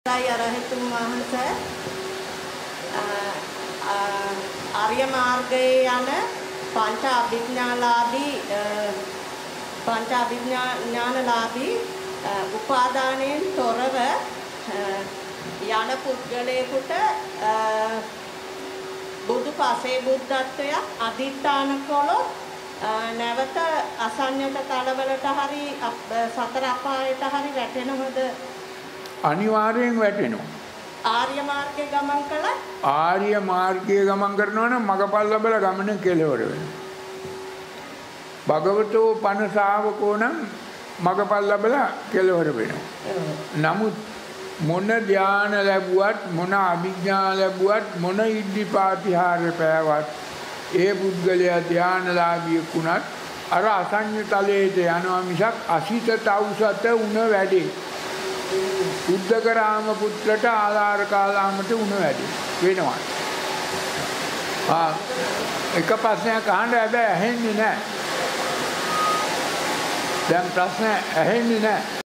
අරහතුන් වහන්සේ ආර්ය මාර්ගයේ යන පංච අභිඥානලාභී උපාදානයෙන් තොරව යන පුද්ගලයෙකුට බුදු පසේ බුද්ධත්වයක් අදිඨාන කළොත් නැවත අසඤ්ඤත තලවලට හරි සතර අපායට හරි වැටෙනවද? අනිවාර්යෙන් වැටෙනවා. ආර්ය මාර්ගයේ ගමන් කළා ආර්ය මාර්ගයේ ගමන් කරනවා නම් මගපල් ලැබලා ගමන කෙලවර වෙනවා. භගවතෝ පන ශාවකෝ නම් මගපල් ලැබලා කෙලවර වෙනවා. නමුත් මොන ධාන ලැබුවත් මොන අභිඥා ලැබුවත් මොන ඉද්ධිපාතිහාර පෑවත් ඒ පුද්ගලයා ධානලාභී වුණත් අර අසඤ්ඤ තලයට යනවා මිසක් අසිත තවුසත උණ වැඩේ. උද්දකරාම පුත්‍රට ආලාර කාලාමට උණ වැඩි වෙනවා. එක ප්‍රශ්නයක් අහන්න හැබැයි ඇහෙන්නේ නැහැ. දැන් ප්‍රශ්න ඇහෙන්නේ නැහැ.